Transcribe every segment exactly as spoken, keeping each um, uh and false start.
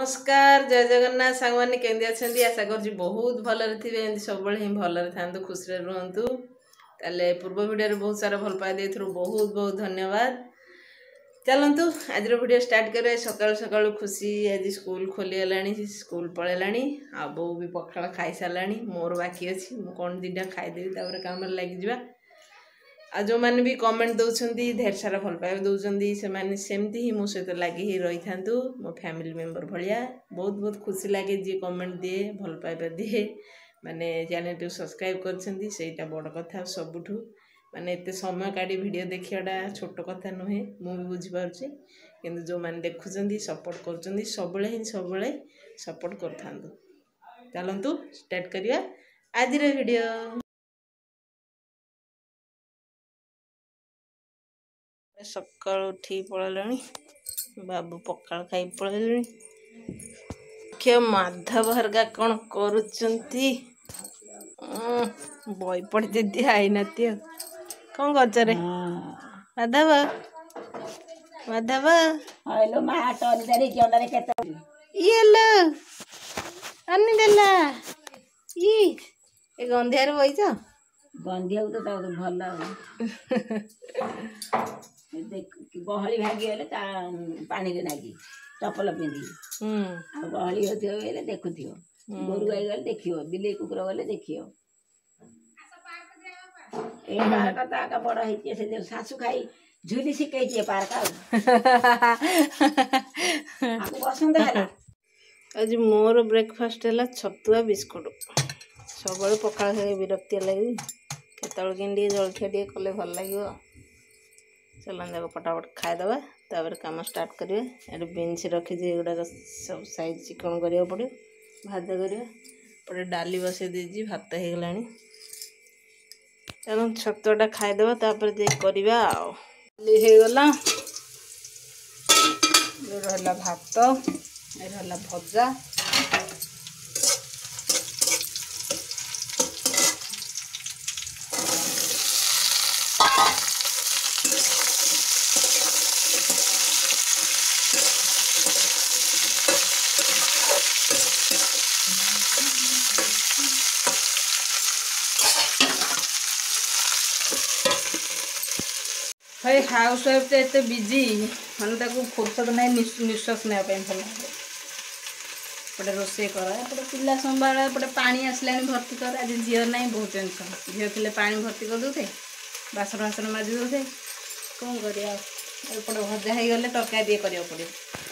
नमस्कार जय जगन्नाथ सांग मैंने केंदी अच्छे आशा कर बहुत भलरे थे सब ही भलरे था खुशी रुहतु ताले पूर्व वीडियो बहुत सारा भल पाई बहुत बहुत धन्यवाद। चलतु आज वीडियो स्टार्ट करे सकाल सकाल खुशी आज स्कूल खोली स्कूल पलैला आ बो भी पखाड़ खाई सारा मोर बाकी अच्छी मुझे कौन दीटा खाईदेवी कम लग आ जो मैंने भी कमेंट दौरान ढेर सारा भल पाइबा दौरान से सेमती ही मो सहित लगी ही रही था मो फैमिली मेंबर भाया बहुत बहुत खुशी लगे जी कमेंट दिए भल पाइबा दिए माने चैनल को सब्सक्राइब करटा बड़ कथा सबुठू माने एते समय काढ़ी वीडियो देखियाटा छोट कथा नुहे मु भी बुझीपारुछि किंतु जो मैंने देखुं सपोर्ट कर सब ही सब सपोर्ट कर चलतु स्टार्ट करिया आज वीडियो। सकाल उठी पड़े बाबू पखाड़ खाई पड़े क्या माधव हरगा कौन करुचंती बई पड़ी दीदी आई नाती कौन कर रे माधव माधव ये लो अन्नी देला ये गंधियार बईच गंधिया तो भल गहली भागी पानी नागी चपल पिंधि गहली होते देखु गोरु गाई गले देख बिले कुकुर गले देख पार्क बड़ हो शाशु खाई झुली शिखई पार्क पसंद है। आज मोर ब्रेकफास्ट है छतुआ बिस्कुट सब पखाड़ खाई विरक्ति लगी केतल के जलखिया टे कले भल लगे चलन जाक फटाफट खाईदे तापर कम स्टार्ट करेंगे। ये बीन्स रखी गुड़ाक सब साइज चिकन करा पड़ो भाजा कर डाली बसई दीजिए भात हो गला चलो छतुआटा खाईदे तापर करवा होगला रहा भात रहा भजा भाई हाउस वाइफ तो एत बिजी मानते फुर्सत ना निश्वास ना भल एपटे रोसे कर एपटे पिला संभाल एपटे पानी आसला भर्ती कर आज झील ना बहुत टेंशन झील थे पा भर्ती कर दे बासन बासन माजी दे कौन करपटे भजा हो गले तरकारी करा पड़े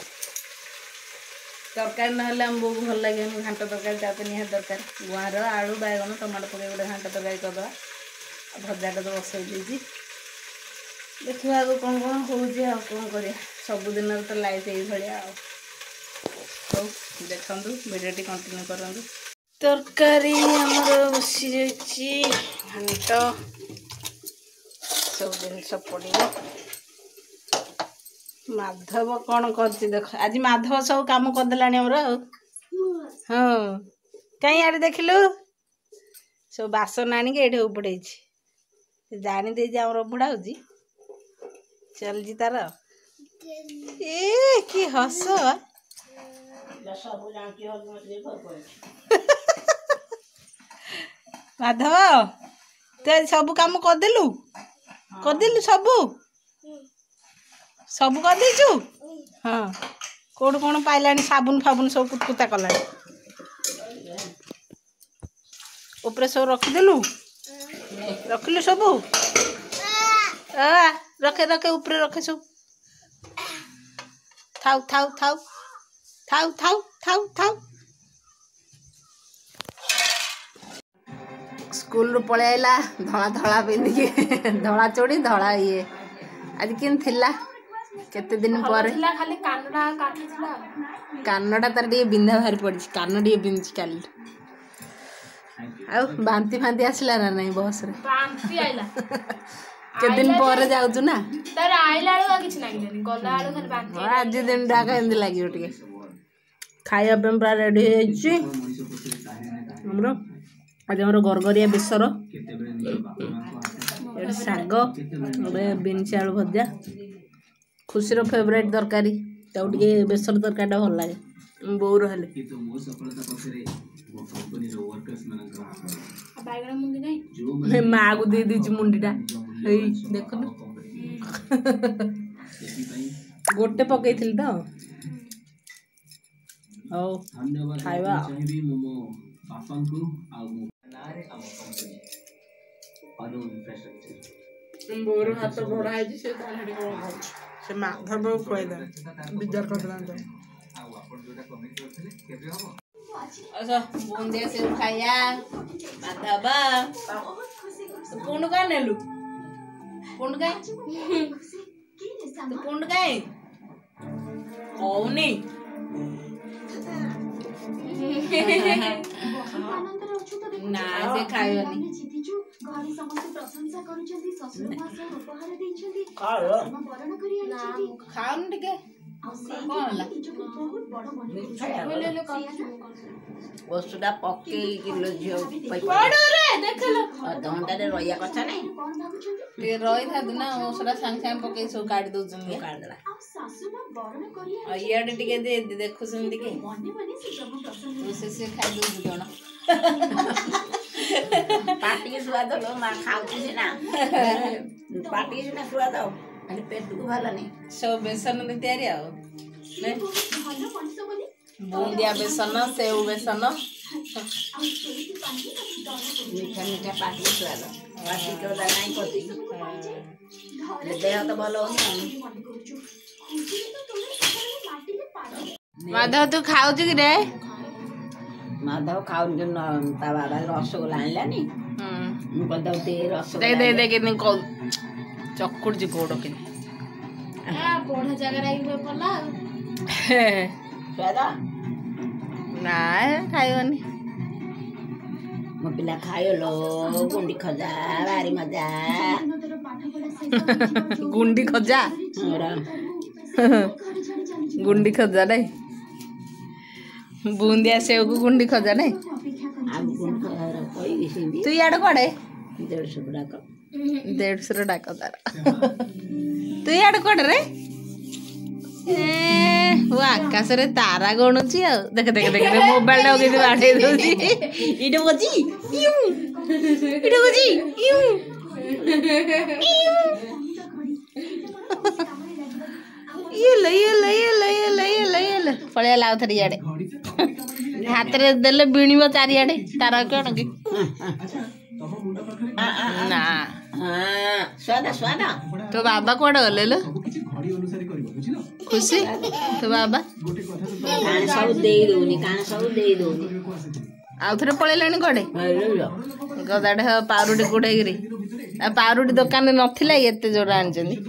तरकारी ना आम बो भल लगे घाट तरकारी ता निहाती दरकार गुआर आलू बैगन टमाटो पकड़ गोटे घाट तरकारी करदे भजाटा तो बसई देती देखा आगे कौन कौन हो कौन कर सबुदिन तो लाइफ ये हो देखु वीडियो कंटिन्यू करूँ। तरकारी आमर बसी घाट सब जिन पड़ो माधव कौन कर देख आज माधव सब कम करदेला हाँ कहीं आड़े देखिलु सब बासन आणिक ये उपड़े जानी दे आमर बुढ़ा हो चल जी तार ए कि हस माधव तू सब काम करदेलु करदेलु सब सब कर देचु हाँ कौन कौन पाइला साबुन फाबुन सब कुतकुता कला उपरे सब रखिदेलु रखिलु सब आ रखे रखे ऊपर रखे सब थाउ थाउ थाउ थाउ थाउ थाउ थाउ स्कूल रू पलि आइला धला धला पिंधिकी धला चोड़ी धला ये आज किन थिला केते दिन पर खाली कानडा काटिला कानडा तार टे बिंधा भारी पड़ी कान टे बिंधि काली आ बांती फांती आसला ना नहीं बस रे बांती आइला के दिन पर जाउछु ना तार आइला आलो किछ लागिलेनी गला आलो खाली बांती आज दिन डाका एंदी लागियो टिके खाया पे पूरा रेडी हो जाइछि हमरो आज हमरो गरगरिया बेसर एड साग ओबे बीन्स आलू भजा खुशीर फेवरेट तरकारी तो बेसर तरकारी भल लगे बोर हेले बाइगण मुंडी नहीं माँ को दे दी मुंडीटा देख गोटे पकई तो हौ खाइबा बोर हाथ बड़ा है से से माधव खुआईदे विचार कर अच्छा बूंदिया से खाया माधव पुंड का नेलु पुंड का तो पुंड का कौनी ना से खाइबनी घरे समस्त प्रशंसा करूछंती ससुर मास उपहार दैछंती खाओ खाउन टिके कौन ला वस्तुटा पके किलो झियो पड़ो रे देख लो अधघंटा रे रहिया कथा नै ते रही था ना ओसरा संग संग पके सो काट दउ जंगे काट देला सासुना बरण करिया इयाडे टिके दे देखु सुन टिके मने मने से सब प्रशंसा तो से से खाइ दउ जण पाटी के स्वाद लो मा खाउची सिना पाटी के सिना स्वाद अनि पेट को भला नै सब बेसन दे तयारी आओ ने भलो मनुष्य बोली बूंदिया बेसन सेव बेसन मीठा मीठा पाटी के स्वाद पाटी को ला नै पति देह तो भलो होनी माधव तू खाऊ कि रे माधव खाउन जन ता बाबा रसगोल्ला आइलानी हम्म मु कहदा दे दे रसगोल्ला दे दे के कॉल चक्कुड़ जी गोड़ के आ बड़ा जगह रही हुए पला स्वाद ना खाइबनी मो पिला खायो लो गुंडी खजा बारी मजा गुंडी खजा और गुंडी खजा नहीं बूंदिया सेव को गुंडी खजा नहीं आम गुंडी खजा कोई विसिंदी तू याड कोडे डेढ़ सौ डाक डेढ़ सौ डाक तार तू याड कोडे रे ए वो आकाश रे तारा गणुची आ देख देख देख मोबाइल टा के बाडे दोची इडे बजी इउ इडे बजी इउ ये ले ये ले ये ले ये ले ये ले ये ले पळिया लाउ थरी याडे हाथ रे देले बीणीबो चारि याडे तारा कोन की ना हां स्वाद स्वाद तो बाबा कोड गले लो खुशी तो बाबा कान सब देई दोनी कान सब देई दोनी आउ थरे पळेलानी कोडे गदाडे पारुडी कुडेगिरी आ पारुडी दुकान नथिला एते जोरा आनचनी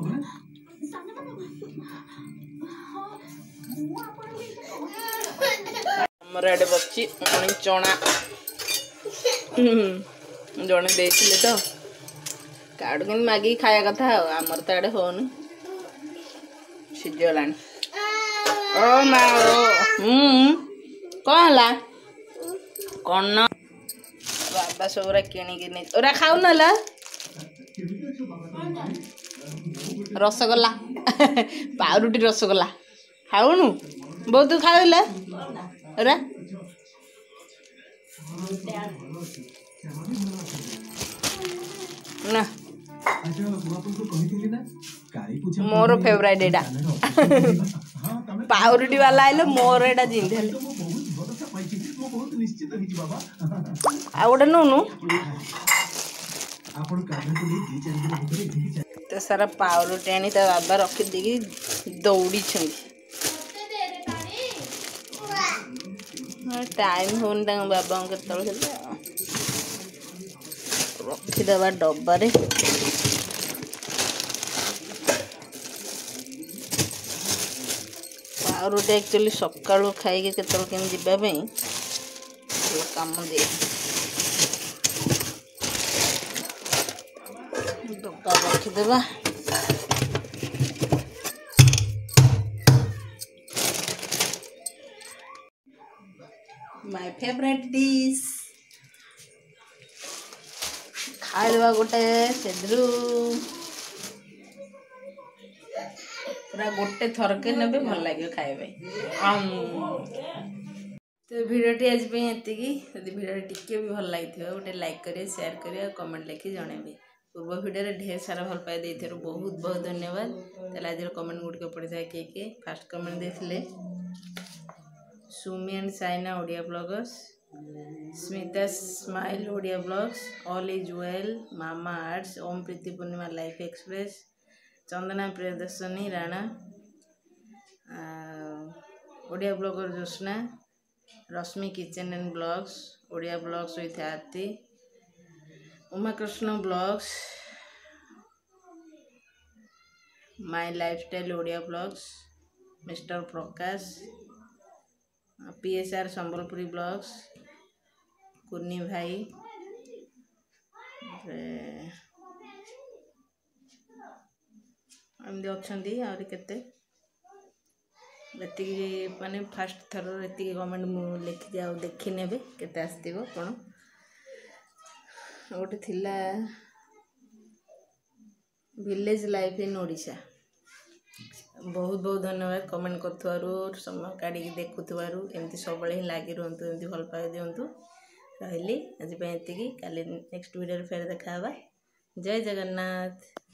हमर एडे बच्ची अणी चना जने देथिले तो काडू के मागी खाया कथा हमर त एडे होन सिजलानी ओ मा ओ हम कहला कोन बाबा सबरा किनी किनी ओरा खाउ नला रसगोल्ला पाउरुटी रसगोल्ला खाउनु बहुत खाइला ओरा ना मोर फेवरेट एटा पाउरुटी वाला आइले मोर एटा जिंधले आ गोटे नौनु तो सारा पाउरुटी आनी ता बाबा रखी देगी दौड़ी छंदी टाइम होन बाबा के रखीदबा डब्बारे पाउरुटी एक्चुअली सकाळु खाइके केतल केन जिबा पई काम दे डब्बा रखीदबा माय फेवरेट डिश खाइबा गोटे सेद्रु पूरा गोटे थरके नेबे भल लगे खाइबे। तो भिडियोटी आज एतिकी यदि भिडियो टिके भी भल लगी गोटे लाइक करें शेयर करें कमेंट लिखि जनइबे। पूर्व भिडियो ढेर सारा भल पाई देइथिरु बहुत बहुत धन्यवाद। ताले आज कमेंट गुड़िक पढ़ी था किए किए फास्ट कमेंट देथिले Sumi and Saina Odia bloggers, Smita smile Odia blogs, all is well, Mama arts, Om Preeti Purnima life express, Chandana Priyadarshini Rana, Odia blogger Joshna, Rashmi kitchen and blogs, Odia blogs with Aarti, Umakrishna blogs, my lifestyle Odia blogs, mister Prakash, PSR Sambalpuri blogs, Kunni Bhai, एमती अच्छी आहरी केते माने फास्ट थर ये कमेंट मुझे लिखी आ देखी ने केते आसो कौन गोटे थिला विलेज लाइफ इन ओडिशा। बहुत बहुत धन्यवाद कमेंट कर समय काढ़ी देखुवर एमती सब ही लगी रुहतु एमती भल पाई दिंतु रही आज ये काली नेक्स्ट वीडियो फेर देखा। जय जगन्नाथ।